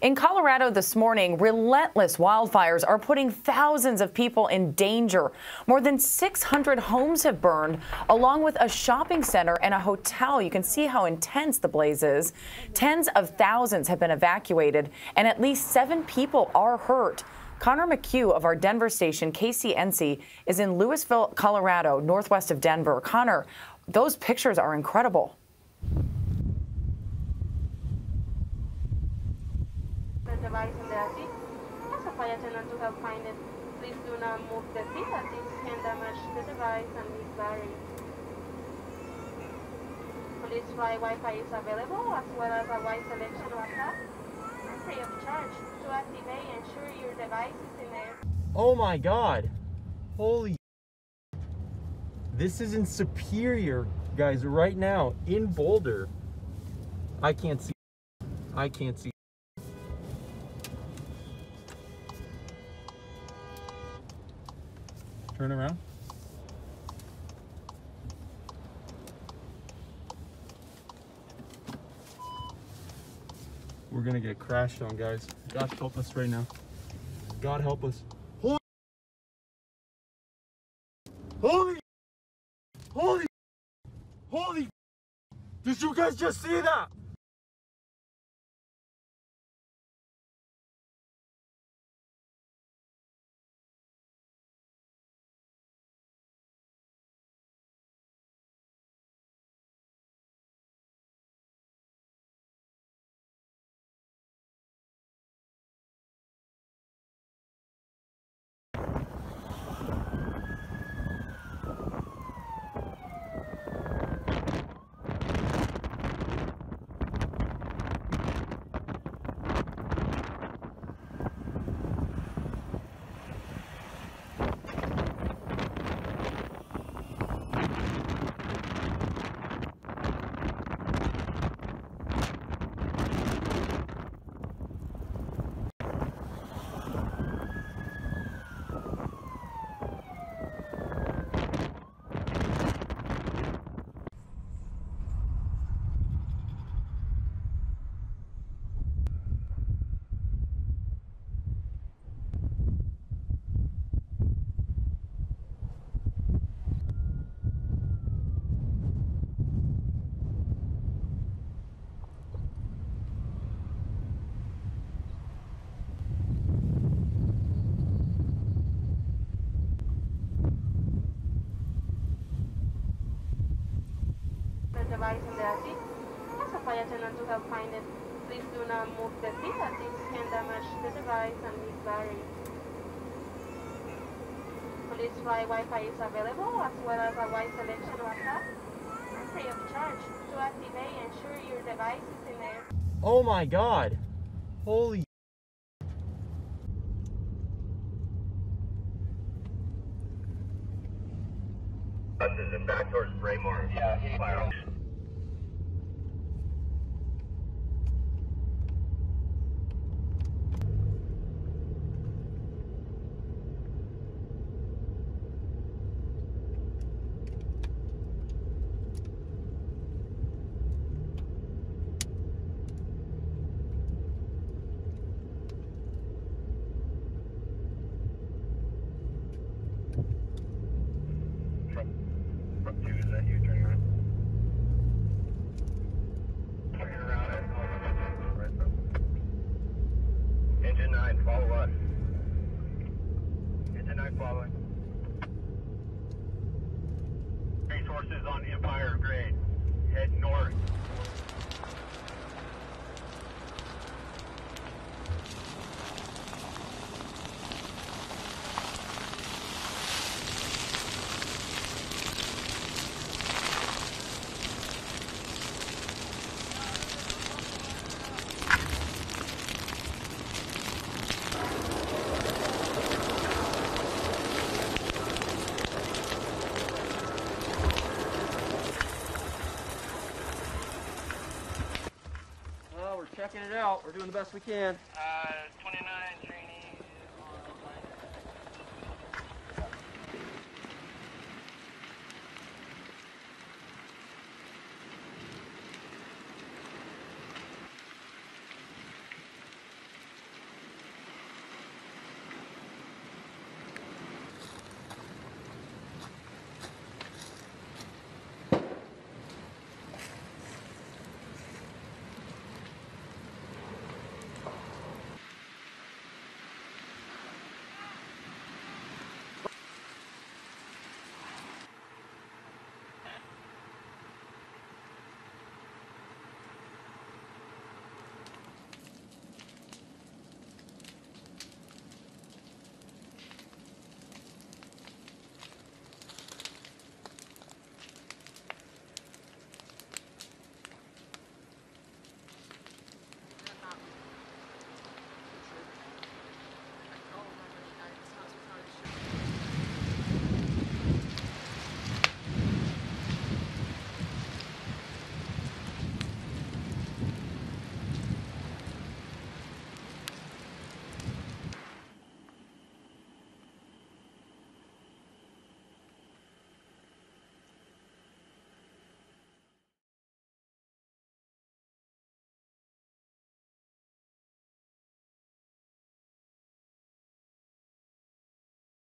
In Colorado this morning, relentless wildfires are putting thousands of people in danger. More than 600 homes have burned, along with a shopping center and a hotel. You can see how intense the blaze is. Tens of thousands have been evacuated, and at least 7 people are hurt. Connor McHugh of our Denver station, KCNC, is in Louisville, Colorado, northwest of Denver. Connor, those pictures are incredible. Device in the attic. As a fire attendant to help find it, please do not move the seat as it can damage the device and its battery. Police fly Wi-Fi is available, as well as a wide selection of apps and free of charge. To activate, ensure your device is in there. Oh my God! Holy! This is in Superior, guys, right now in Boulder. I can't see. I can't see. Turn around. We're gonna get crashed on, guys. God help us right now. God help us. Holy! Holy! Holy! Holy! Did you guys just see that? Device in the attic. As a fire attendant to help find it, please do not move the seat as it can damage the device and its battery. Police fly Wi-Fi is available, as well as a wide selection of apps and free of charge. To activate, ensure your device is in there. Oh my God! Holy! Buses and back towards Braymore. Yeah, fire. Truck 2, is that you turning around? Turning around. Engine 9, follow us. Engine 9 following. Resources on Empire grade. Head north. Checking it out. We're doing the best we can. 29,